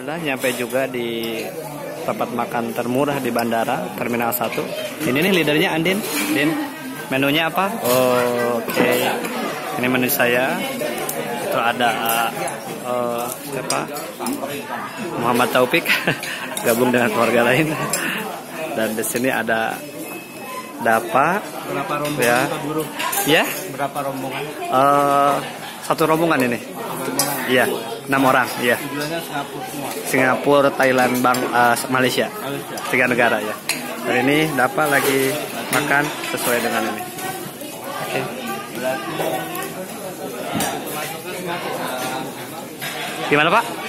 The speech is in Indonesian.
Alhamdulillah nyampe juga di tempat makan termurah di bandara Terminal 1. Ini nih leadernya Andin. Din, menunya apa? Oke. Ini menu saya. Itu ada siapa? Muhammad Taufik gabung dengan keluarga lain. Dan di sini ada Dapa. Berapa rombongan ya. Pak Guru? Ya? Berapa rombongan? Satu rombongan ini. Iya, 6 orang. Iya. Tujuannya Singapura semua. Singapura, Thailand, Malaysia. 3 negara ya. Dan ini Dapa lagi makan sesuai dengan ini. Oke. Gimana Pak?